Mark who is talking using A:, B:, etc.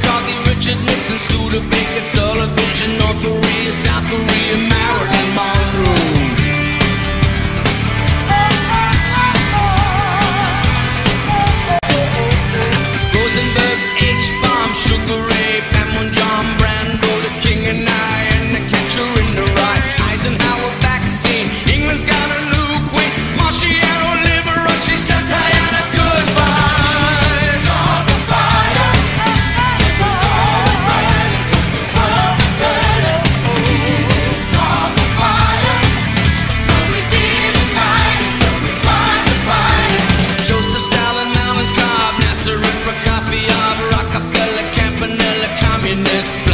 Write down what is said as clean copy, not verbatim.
A: McCarthy, Richard Nixon, Studebaker, television, North Korea, South Korea, Marilyn Monroe. Rosenberg's H-bomb, Sugar Ray, Pam, John Brando, the King and I, and the Catcher in the Rye. Eisenhower vaccine, England's got a new queen, Marciano, Liberace, Santayana, goodbye. Start the fire. Start the fire. No, we didn't fight it, no, we tried to fight it. Joseph Stalin, Mountain Cobb, Nasser and Prokofiev, Rockefeller, Campanella, Communist